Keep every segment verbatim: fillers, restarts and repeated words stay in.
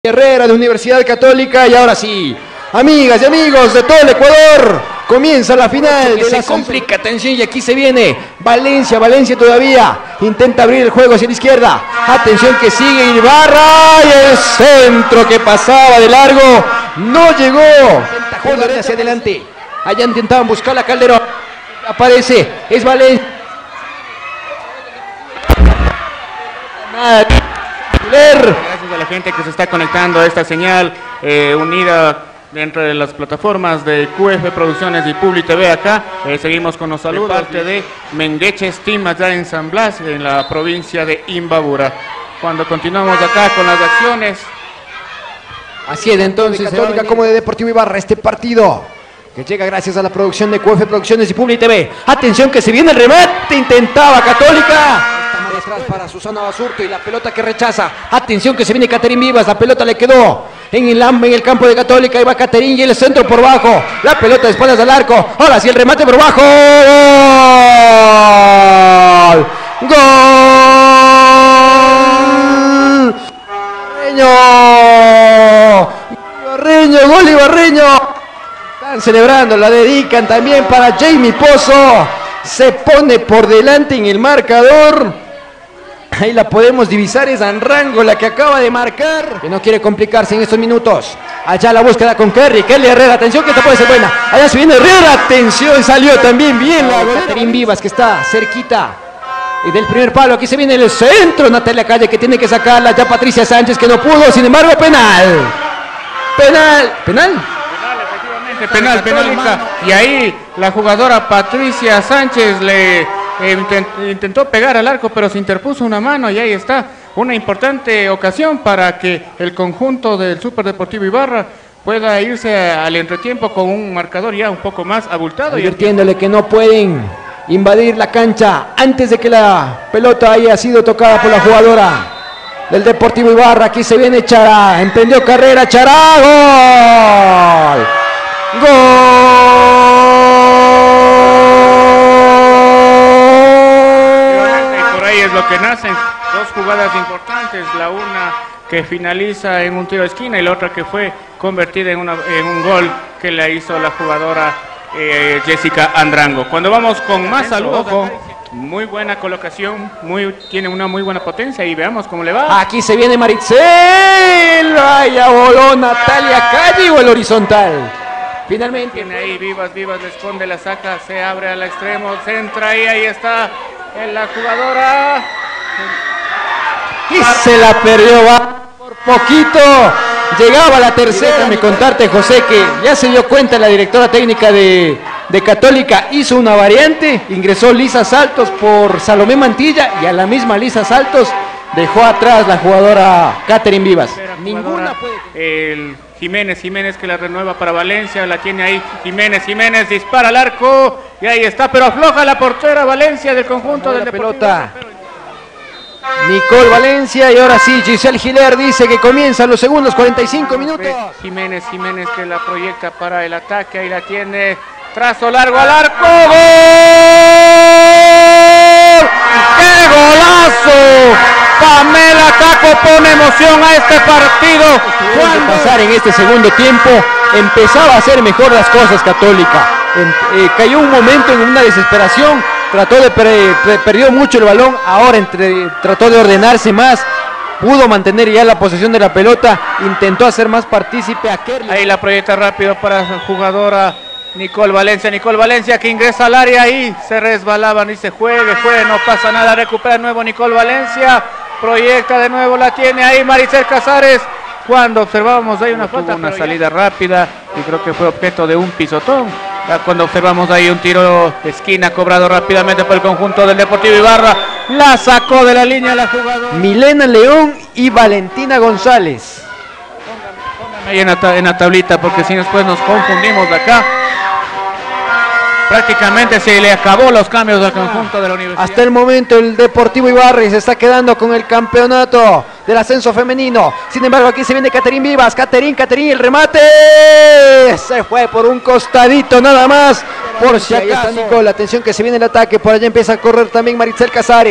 Herrera de Universidad Católica. Y ahora sí, amigas y amigos de todo el Ecuador, comienza la final. De se complica, atención, y aquí se viene Valencia, Valencia todavía intenta abrir el juego hacia la izquierda. Atención que sigue Ibarra y el centro que pasaba de largo no llegó. Joder, hacia adelante. Allá intentaban buscar la Calderón. Aparece, es Valencia. Gracias a la gente que se está conectando a esta señal eh, unida dentro de las plataformas de Q F Producciones y Publi T V acá. Eh, seguimos con los saludos de parte de Mengueche Steam allá en San Blas, en la provincia de Imbabura. Cuando continuamos acá con las acciones. Así es, entonces, Católica como de Deportivo Ibarra, este partido que llega gracias a la producción de Q F Producciones y Publi T V. Atención que se viene el remate, intentaba Católica. Atrás para Susana Basurto y la pelota que rechaza. Atención que se viene Caterín Vivas, la pelota le quedó en el, en el campo de Católica. Ahí va Caterín y el centro por bajo. La pelota de espaldas al arco. Ahora sí el remate por bajo. ¡Gol! ¡Gol! ¡Ibarreño! ¡Ibarreño! ¡Gol Ibarreño! Están celebrando, la dedican también para Jamie Pozo. Se pone por delante en el marcador. Ahí la podemos divisar, es Anrango la que acaba de marcar, que no quiere complicarse en estos minutos. Allá la búsqueda con Kerry, Kelly Herrera, atención que esta puede ser buena. Allá se viene Herrera, atención, salió también bien la Caterín Vivas que está cerquita y del primer palo. Aquí se viene el centro, Natalia Calle que tiene que sacarla, ya Patricia Sánchez que no pudo, sin embargo penal. Penal, penal. Penal, penal, y ahí la jugadora Patricia Sánchez le eh, intent, intentó pegar al arco, pero se interpuso una mano y ahí está una importante ocasión para que el conjunto del Superdeportivo Ibarra pueda irse al entretiempo con un marcador ya un poco más abultado. Advirtiéndole que no pueden invadir la cancha antes de que la pelota haya sido tocada por la jugadora del Deportivo Ibarra. Aquí se viene Chará, emprendió carrera, Chará, gol. ¡Gol! Y por ahí es lo que nacen dos jugadas importantes, la una que finaliza en un tiro de esquina y la otra que fue convertida en, una, en un gol que la hizo la jugadora eh, Jessica Andrango. Cuando vamos con más saludos, muy buena colocación, muy, tiene una muy buena potencia y veamos cómo le va. Aquí se viene Maritzel, vaya voló Natalia Calle o el horizontal. Finalmente. Tiene ahí Vivas, Vivas le esconde, la saca, se abre al extremo, centra y ahí está en la jugadora. Y se la perdió, va por poquito. Llegaba la tercera. Déjame contarte, José, que ya se dio cuenta la directora técnica de, de Católica, hizo una variante, ingresó Lisa Saltos por Salomé Mantilla y a la misma Lisa Saltos dejó atrás la jugadora Caterín Vivas. Ninguna puede. El Jiménez, Jiménez que la renueva para Valencia, la tiene ahí Jiménez, Jiménez dispara al arco y ahí está, pero afloja la portera Valencia del conjunto del Deportivo. Pelota. Nicole Valencia y ahora sí Giselle Giler dice que comienzan los segundos cuarenta y cinco minutos. Jiménez, Jiménez que la proyecta para el ataque, ahí la tiene, trazo largo al arco, ¡gol! ¡Qué golazo! Pamela Caco pone emoción a este partido. Cuando pasar en este segundo tiempo empezaba a hacer mejor las cosas Católica. En, eh, cayó un momento en una desesperación, trató de pre, pre, perdió mucho el balón, ahora entre, trató de ordenarse más, pudo mantener ya la posesión de la pelota, intentó hacer más partícipe a Kerly. Ahí la proyecta rápido para su jugadora Nicole Valencia, Nicole Valencia que ingresa al área y se resbalaban y se juegue, juegue, no pasa nada, recupera de nuevo Nicole Valencia, proyecta de nuevo, la tiene ahí Maricel Casares, cuando observábamos ahí una falta, una salida rápida y creo que fue objeto de un pisotón, cuando observamos ahí un tiro de esquina cobrado rápidamente por el conjunto del Deportivo Ibarra, la sacó de la línea la jugadora Milena León y Valentina González. Póngame ahí en la, en la tablita porque si después nos confundimos de acá. Prácticamente se le acabó los cambios del conjunto de la universidad. Hasta el momento el Deportivo Ibarra se está quedando con el campeonato del ascenso femenino. Sin embargo aquí se viene Caterín Vivas, Caterín, Caterín, el remate. Se fue por un costadito nada más. Por si acaso. Nicole, atención que se viene el ataque, por allá empieza a correr también Maritzel Casares.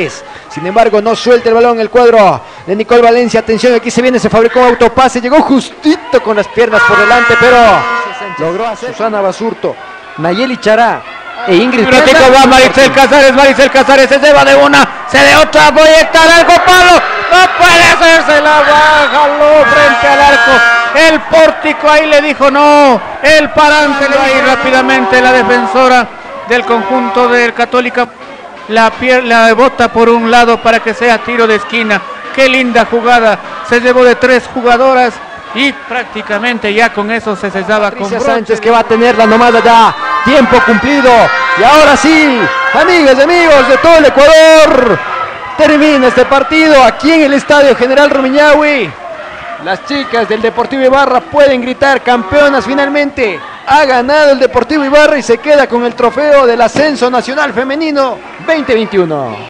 Sin embargo, no suelta el balón el cuadro de Nicole Valencia. Atención, aquí se viene, se fabricó un autopase. Llegó justito con las piernas por delante, pero logró hacer Susana Basurto, Nayeli Chará e Ingrid. Pico va Maricel Casares, Maricel Casares se lleva de una, se de otra, proyecta al arco, palo, no puede hacerse la baja, lo frente al arco, el pórtico ahí le dijo no, el parante le ahí rápidamente la defensora del conjunto del Católica, la, la bota por un lado para que sea tiro de esquina, qué linda jugada, se llevó de tres jugadoras. Y prácticamente ya con eso se cesaba con Patricia Sánchez, que va a tener la nomada ya, tiempo cumplido. Y ahora sí, amigas y amigos de todo el Ecuador, termina este partido aquí en el Estadio General Rumiñahui. Las chicas del Deportivo Ibarra pueden gritar campeonas finalmente. Ha ganado el Deportivo Ibarra y se queda con el trofeo del Ascenso Nacional Femenino veinte veintiuno.